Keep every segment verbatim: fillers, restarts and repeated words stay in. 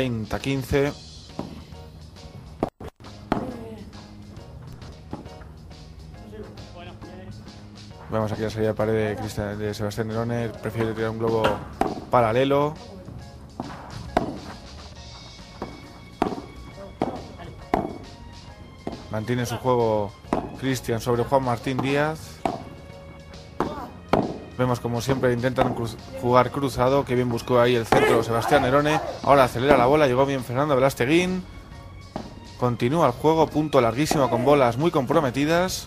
treinta a quince. Vemos aquí la salida de pared de, Cristian, de Sebastián Nerone. Prefiere tirar un globo paralelo. Mantiene su juego Cristian sobre Juan Martín Díaz. Vemos como siempre intentan cruz, jugar cruzado. Que bien buscó ahí el centro Sebastián Nerone. Ahora acelera la bola. Llegó bien Fernando Velasteguín. Continúa el juego. Punto larguísimo con bolas muy comprometidas.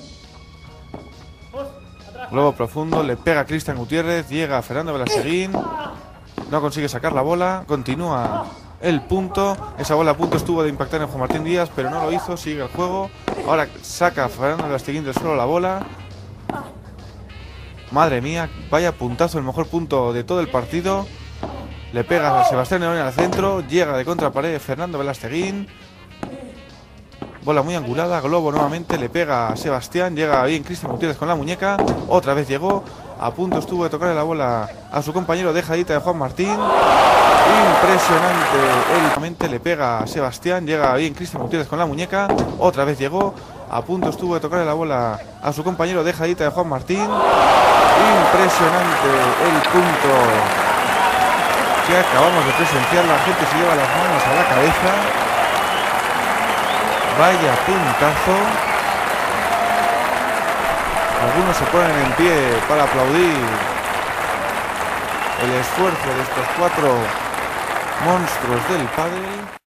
Globo profundo, le pega a Cristian Gutiérrez, llega a Fernando Velasteguín, no consigue sacar la bola, continúa el punto, esa bola a punto estuvo de impactar en Juan Martín Díaz, pero no lo hizo, sigue el juego, ahora saca a Fernando Velasteguín del suelo la bola, madre mía, vaya puntazo, el mejor punto de todo el partido, le pega a Sebastián Nerone al centro, llega de contrapared Fernando Velasteguín. Bola muy angulada, globo nuevamente, le pega a Sebastián, llega bien Cristian Gutiérrez con la muñeca, otra vez llegó, a punto estuvo de tocarle la bola a su compañero, dejadita de Juan Martín, impresionante, él nuevamente le pega a Sebastián, llega bien Cristian Gutiérrez con la muñeca, otra vez llegó, a punto estuvo de tocarle la bola a su compañero, dejadita de Juan Martín, impresionante el punto que acabamos de presenciar, la gente se lleva las manos a la cabeza. Vaya puntazo. Algunos se ponen en pie para aplaudir el esfuerzo de estos cuatro monstruos del pádel.